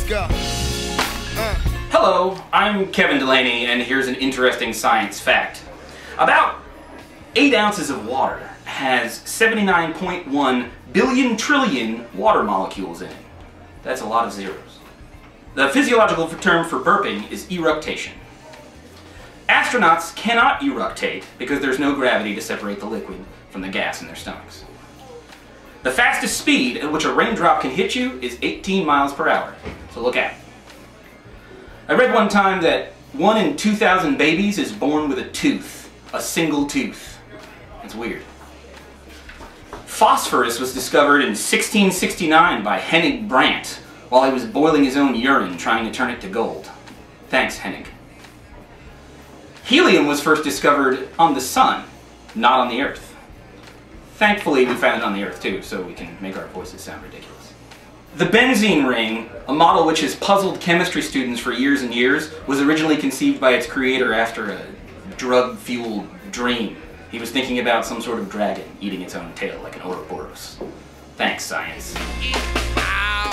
go. Hello, I'm Kevin Delaney, and here's an interesting science fact. About 8 ounces of water has 79.1 billion trillion water molecules in it. That's a lot of zeros. The physiological term for burping is eructation. Astronauts cannot eructate because there's no gravity to separate the liquid from the gas in their stomachs. The fastest speed at which a raindrop can hit you is 18 miles per hour, so look out. I read one time that 1 in 2,000 babies is born with a tooth, a single tooth. That's weird. Phosphorus was discovered in 1669 by Hennig Brandt while he was boiling his own urine trying to turn it to gold. Thanks, Hennig. Helium was first discovered on the sun, not on the Earth. Thankfully, we found it on the Earth too, so we can make our voices sound ridiculous. The benzene ring, a model which has puzzled chemistry students for years and years, was originally conceived by its creator after a drug-fueled dream. He was thinking about some sort of dragon eating its own tail like an Ouroboros. Thanks, science.